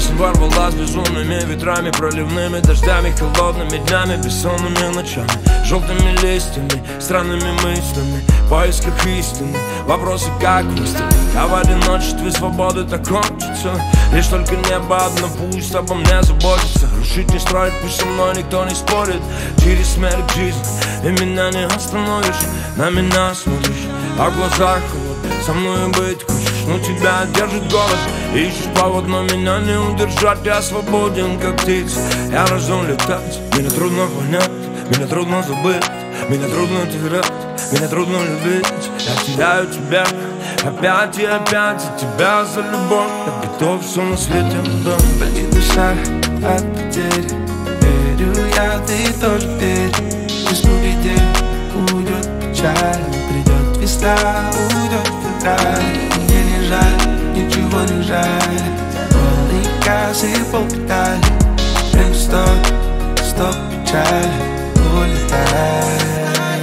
Осень ворвалась безумными ветрами, проливными дождями, холодными днями, бессонными ночами, желтыми листьями, странными мыслями, в поисках истины, вопросы как выстрелить. А в одиночестве свободы так хочется, лишь только небо одно пусть обо мне заботится. Рушить не строить, пусть со мной никто не спорит. Через смерть к жизни, и меня не остановишь. На меня смотришь, а в глазах холод. Со мной быть хочешь, но тебя держит голод. Ищешь повод, но меня не удержать. Я свободен, как птица, я рожден летать. Меня трудно понять, меня трудно забыть, меня трудно терять, меня трудно любить. Я теряю тебя опять и опять, за тебя, за любовь. Я готов все на свете отдать. Болит душа от потери, верю я, ты тоже верь. Пусть победи, уйдет печаль, придет весна, уйдет февраль. Мне не жаль, ничего не жаль. Полный газ и полпедали. Время стоп, печаль, улетай.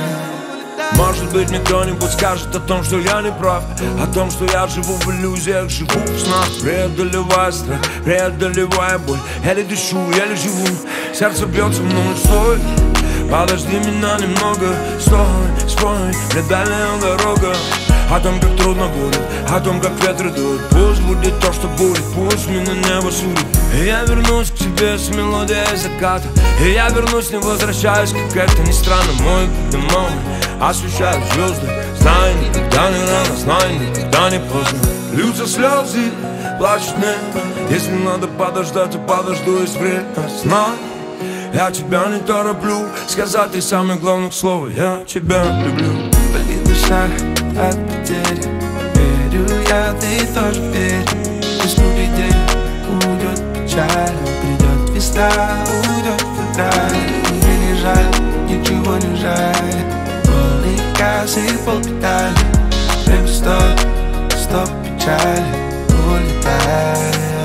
Может быть, мне кто-нибудь скажет о том, что я не прав, о том, что я живу в иллюзиях, живу в снах, преодолевая страх, преодолевая боль. Еле дышу, еле живу, сердце бьется мной, стой. Подожди меня немного, стой, спой, мне дальняя дорога. О том, как трудно будет, о том, как ветры дуют. Пусть будет то, что будет, пусть меня небо судит. И я вернусь к тебе с мелодией заката. И я вернусь, не возвращаюсь, как это ни странно. Мой домой освещают звезды. Знай, никогда не рано, знай, никогда не поздно. Льются слезы, плачет небо. Если надо подождать, то подожду из время. Знай, я тебя не тороплю сказать и самое главное слово: я тебя люблю. Болит душа от потери, верю я, ты тоже верь. Пусть победи, уйдет печаль, придет весна, уйдет февраль. Мне не жаль, ничего не жаль. Полный газ и полпедали. Время стоп, печаль, улетай.